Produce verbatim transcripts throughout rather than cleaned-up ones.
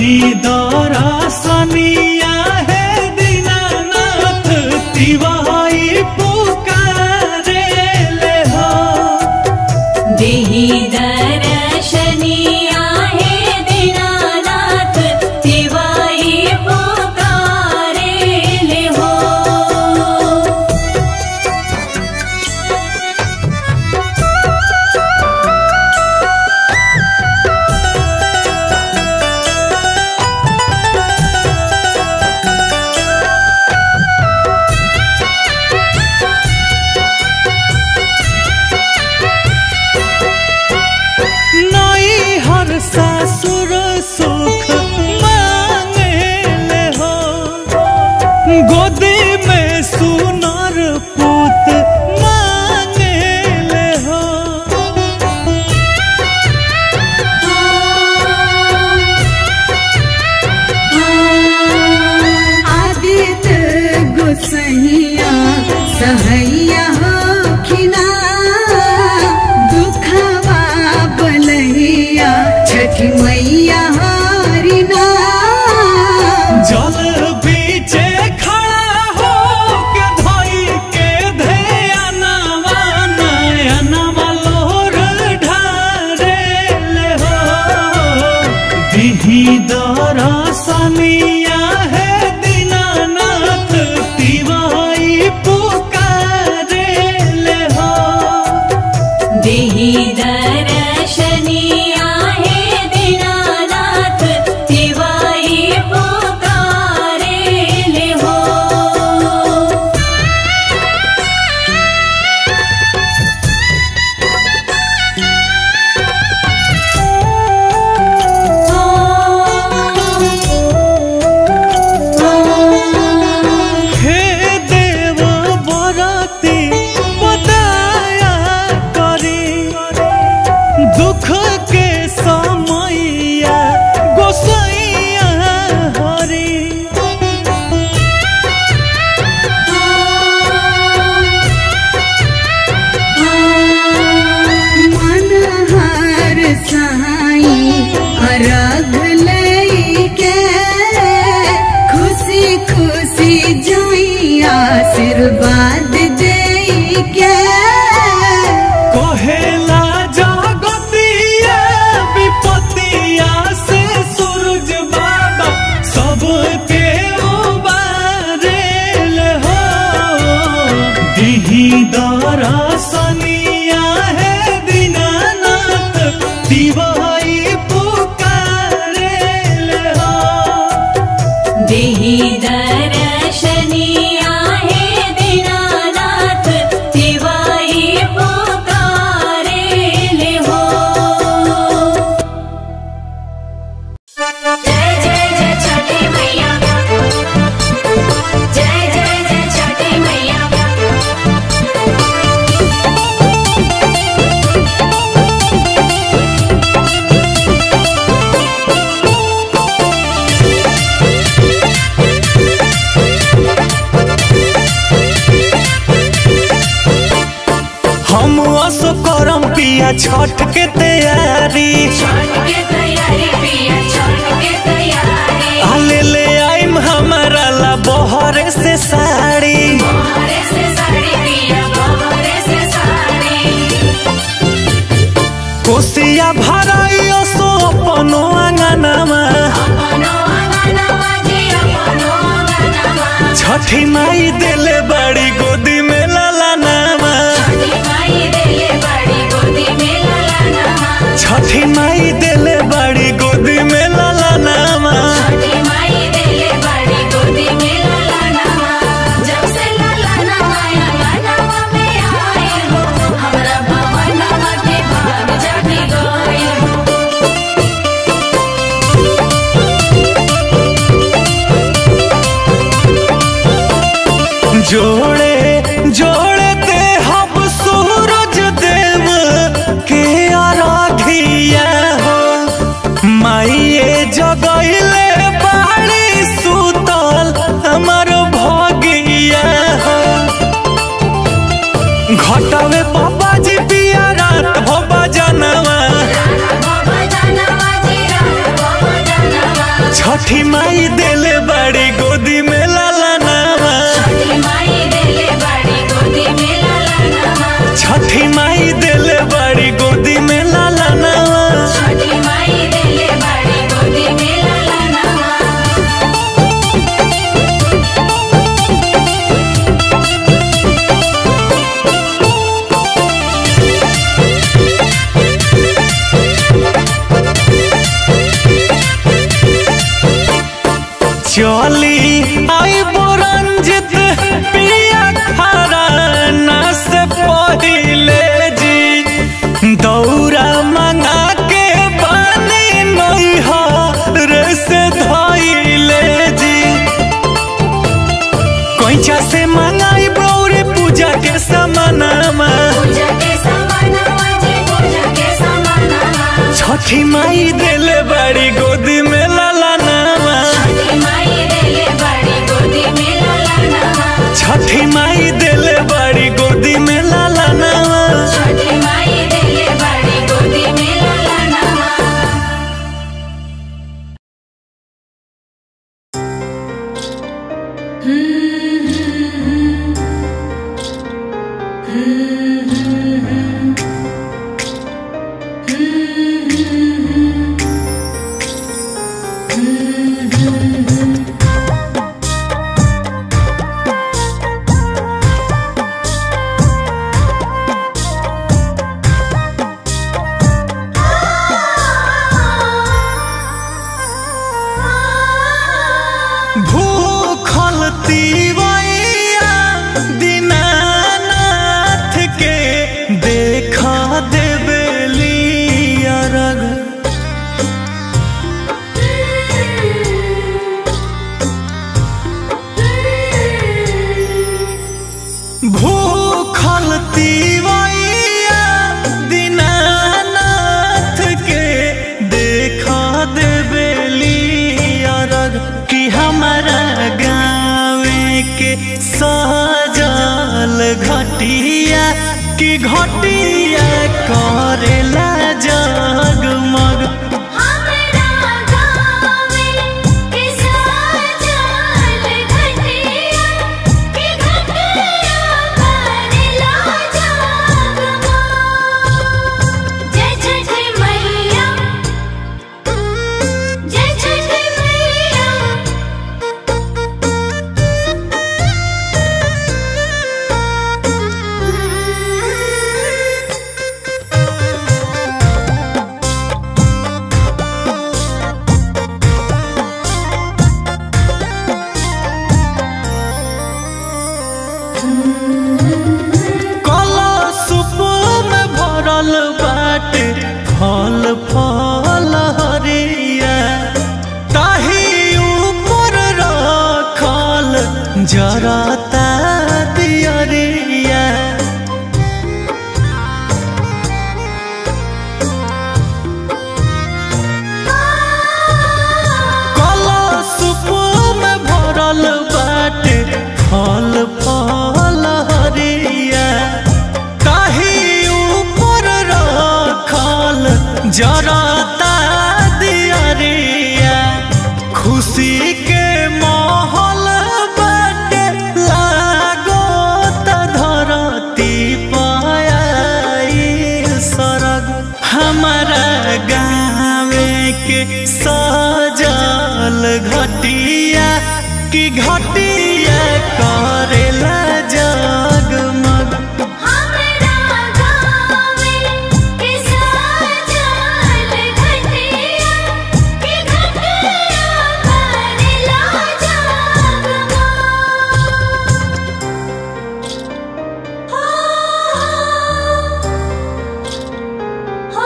दिही दरसनिया है दीनानाथ तिवाई पुकारे ले हो। दिही दरसनिया है दीनानाथ तिवाई पुकारे ले हो। ससुर सुख मांगे ले हो, गोदी में सुनर पुत मांगे ले हो। आदित्य गोसैया सहैया होखिना, दुखवा बलैया छठी मैया हरिना। जल बीचे खड़ा हो के धोई के ध्यानवा नयनवा लोर ढारे ले हो। दिही दरसनिया है दीनानाथ तिवाई पुकारे ले हो। दिही दरसनिया है दीनानाथ तिवाई पुकारे ले हो। हे देव बरती बदाया करी, दुख के समैया गोसैया हरी। मनहर साई अर्घ लैके, खुशी खुशी जाई आशीर्वाद देके। कहेला जगतिया विपतिया से सूरज बाबा सबके उबारे ले हो। दिही दरसनिया है दीनानाथ तिवाई पुकारे ले हो। दिही दरसनिया है दीनानाथ तिवाई पुकारे ले हो। जय जय जय छठी मैया, जय जय जय छठी मैया। हम असो करम पिया छठ के तैयारी, छठ के तैयारी पिया छठ के तैयारी। आले ले आइम हमारा ला बहरे से साड़ी। बहरे से साड़ी पिया बहरे से साड़ी। कोसिया भराइयो सो अपनो आंगनमा, अपनो आंगनवा जी अपनो आंगनवा। छठी माई देले बड़ी गोदी में लाला नामा। छठी माई देले बड़ी गोदी में ललनवा। छठी माई देले बड़ी गोदी में लाला नामा। छठी माई देले बड़ी गोदी में ललनवा। जब से ललनवा आंगनवा में आए हो, हमरा भवनवा के भाग जागी गए हो। जोड़े जोड़े ते हम सूरज देव के आराधिया हो। छठी माई देले बड़ी गोदी में लाला नामा। छठी माई देले बड़ी गोदी में लाला नामा। छठी माई देले बड़ी गोदी में लाला नामा। छठी माई देले बड़ी गोदी में लाला नामा। भूखल तीवैया दीनानाथ के देखा देबेली अरग। भूखल तीवैया दीनानाथ के देखा देबेली अरग। कि हमारा गाँव के सजल घटिया कि घटिया करेला जगमग। हमरा गाँव के सजल घटिया कि घटिया करेला जगमग। जय छठी मैया, जय छठी मैया। कलशुप में भरल बाटे फल फल हरिया। ताही ऊपर रखल जरता दियरिया। कलशुप में भरल बाटे फल फल हरिया। ताही ऊपर रखल जरता दियरिया। खुशी के माहौल बाटे लागत धरती पाई सरग। हमारा गाँव के सजल घटिया कि घटिया करेला जगमग। हमरा गाँव के सजल घटिया कि घटिया करेला जगमग। हो हो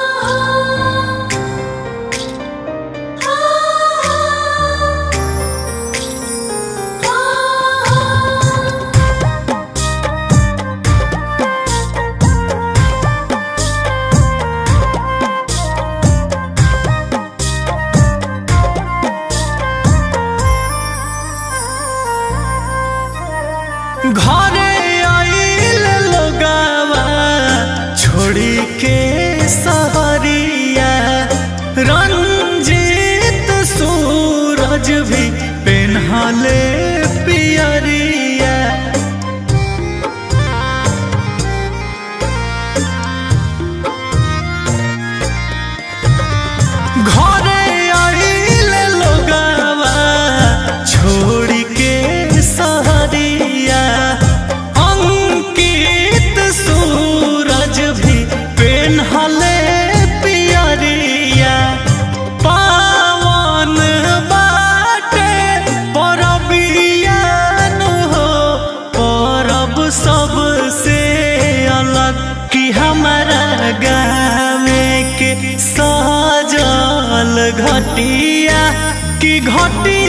घरे आइल लोगावा छोड़ी के सहरिया। रंजीत सूरज भी पेन्हले पियरिया। घरे आइल लोगावा छोड़ी के सहरिया। अंकित सूरज भी पेन्हले पियरिया। पावन बाटे परबिया नु हो परब सबसे अलग। कि हमारा गाँव के सजल घटिया कि घटिया